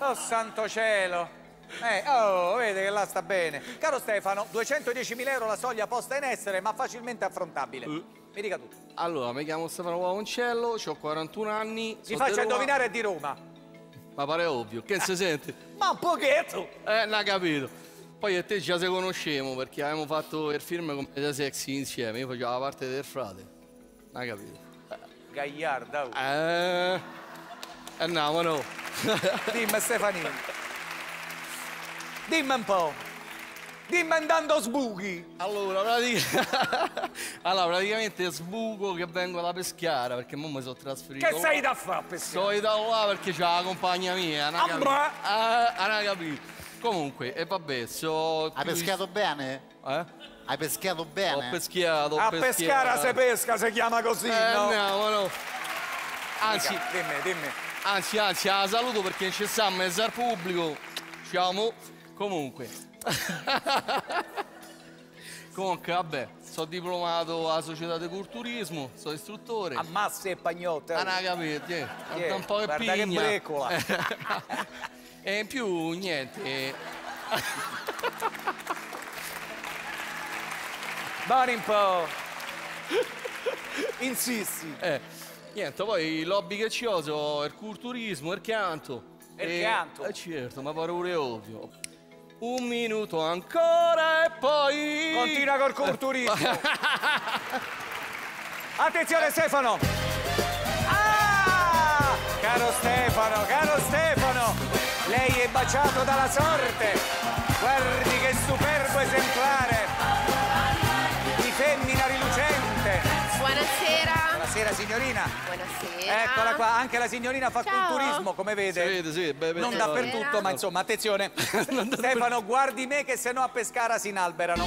Oh, santo cielo. Oh, vede che là sta bene. Caro Stefano, 210.000 euro la soglia posta in essere, ma facilmente affrontabile. Mi dica tutto. Allora, mi chiamo Stefano Paoncello, ho 41 anni. Si faccia indovinare, è di Roma. Ma pare ovvio, che si sente? Ma un pochetto. Non ha capito. Poi a te già se conosciamo perché avevamo fatto il film con The Sexy insieme, io facevo la parte del frate. Non ha capito. Gagliarda. No, ma no. Dimmi Stefanino. Dimmi un po'. Dimmi andando sbuchi. Allora, praticamente sbuco che vengo da Peschiara perché mo mi sono trasferito. Che sei da fare a Peschiara? Sto da là perché c'è la compagna mia. Non ha capito. Comunque, e vabbè, Hai pescato bene? Hai pescato bene? Ho peschiato. A Pescara se pesca, si chiama così, no? No. Anzi, dimmi. Anzi, la saluto perché ci sta a mezzo al pubblico. Ciao. Comunque, vabbè, sono diplomato alla società di culturismo, sono istruttore. Ammazzi e pagnotte. Non ha capito, un po' che guarda pigna. che brecola. E in più, niente. Buoni un po'. Insisti. Niente, poi l'hobby che ci ho sono il culturismo, il canto. Il canto? Certo, ma pare pure ovvio. Un minuto ancora e poi... Continua col culturismo. Attenzione Stefano. Caro Stefano, lei è baciato dalla sorte. Guardi che superbo esemplare di femmina rilucente. Buonasera. Buonasera signorina. Buonasera. Eccola qua, anche la signorina fa culturismo, come vede. Si vede, sì. Non dappertutto, ma insomma, attenzione. Stefano, guardi me che se no a Pescara si inalberano.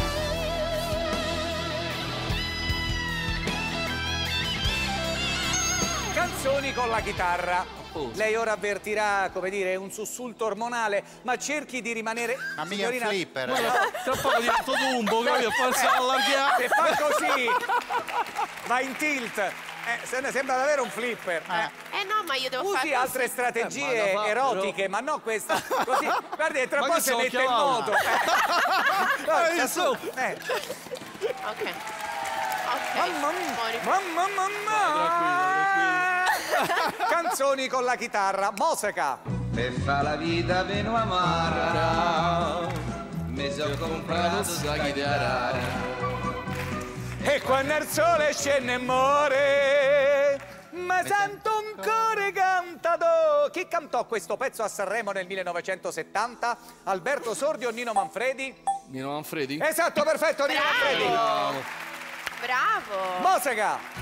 Canzoni con la chitarra. Lei ora avvertirà, come dire, un sussulto ormonale, ma cerchi di rimanere... Ma mica un flipper. Tra poco divento Dumbo, capito? Forza allargare. Se fa così, va in tilt. Se ne sembra davvero un flipper. No, ma io devo fare Usi altre strategie erotiche, ma no questa. Così, guardi, tra un po' si mette in moto. Ok. Mamma. Canzoni con la chitarra. Mosca. Per fa la vita meno amara, mi sono comprato sta chitarra. E quando il sole scende e muore, ma sento un cuore cantato. Chi cantò questo pezzo a Sanremo nel 1970? Alberto Sordi o Nino Manfredi? Nino Manfredi? Esatto, perfetto, Nino Manfredi. Bravo. Mosca.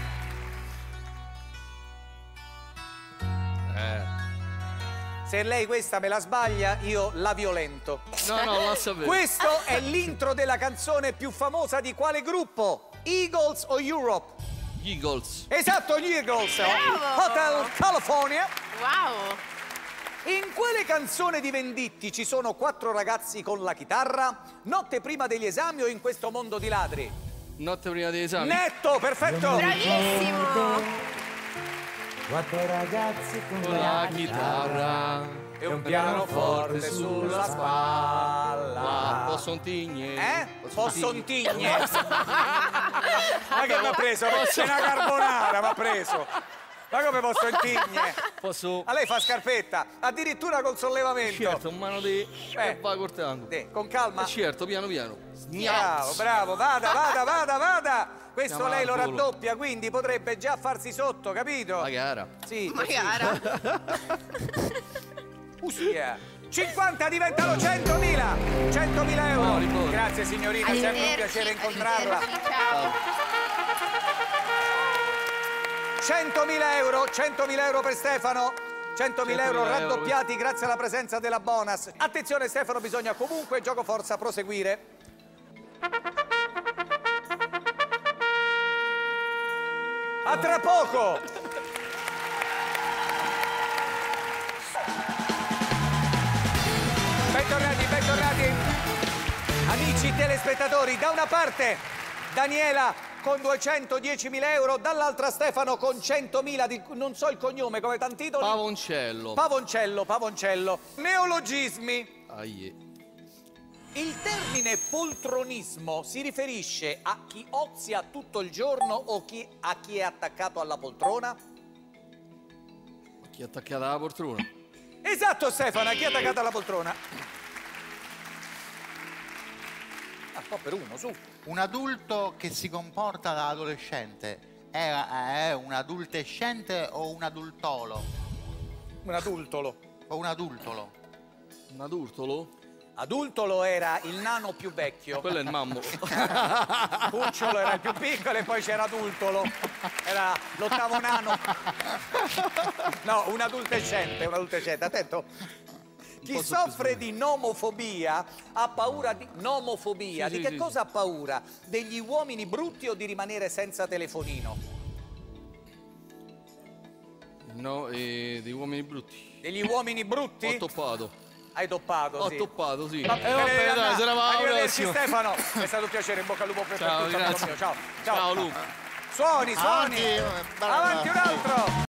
Se lei questa me la sbaglia, io la violento. No, la sapevo. Questo è l'intro della canzone più famosa di quale gruppo? Eagles o Europe? Gli Eagles. Esatto, gli Eagles. Bravo. Hotel California. Wow. In quale canzone di Venditti ci sono 4 ragazzi con la chitarra? Notte prima degli esami o In questo mondo di ladri? Notte prima degli esami. Netto, perfetto. Bravissimo. 4 ragazzi con La chitarra E un pianoforte sulla spalla. Posso un tigne? Posso un tigne? Ma che mi ha preso? C'è una carbonara, mi ha preso. Ma come posso un tigne? Posso... A lei fa scarpetta, addirittura col sollevamento. Certo, un mano di... va cortando. Con calma. Certo, piano. Bravo, vada. Questo Andiamo lei lo al volo. raddoppia, quindi potrebbe già farsi sotto, capito? La gara. Sì. Ma cara. Ustia. 50 diventano 100.000. 100.000 euro. Buoni. Grazie signorina, sempre un Arrivederci, piacere incontrarla. arrivederci, ciao. 100.000 euro per Stefano. 100.000 euro 100.000 raddoppiati grazie alla presenza della bonus. Attenzione Stefano, bisogna comunque, gioco forza, proseguire. A tra poco! Bentornati. Amici telespettatori, da una parte Daniela con 210.000 euro, dall'altra Stefano con 100.000 di... non so il cognome, come tanti titoli? Pavoncello. Pavoncello. Neologismi. Aie. Il termine poltronismo si riferisce a chi ozia tutto il giorno o a chi è attaccato alla poltrona? Chi è attaccato alla poltrona? Esatto, Stefano, chi è attaccato alla poltrona? Un po' per uno, su. Un adulto che si comporta da adolescente è un adultescente o un adultolo? Un adultolo. O un adultolo? Un adultolo? Adultolo era il nano più vecchio. Quello è il mammo. Cucciolo era il più piccolo e poi c'era adultolo. Era l'ottavo nano. No, un adultescente. Attento. Chi soffre di nomofobia ha paura di... Nomofobia, di che cosa ha paura? Degli uomini brutti o di rimanere senza telefonino? No, degli uomini brutti. Degli uomini brutti? Ho toppato. Hai toppato, Ho sì. toppato, sì. Vabbè, Dai, se ne va alla arrivederci prossima. Stefano. È stato un piacere, in bocca al lupo per Ciao, tutto, amico grazie. mio. Ciao. Ciao, Luca. Suoni. Avanti, Avanti un altro.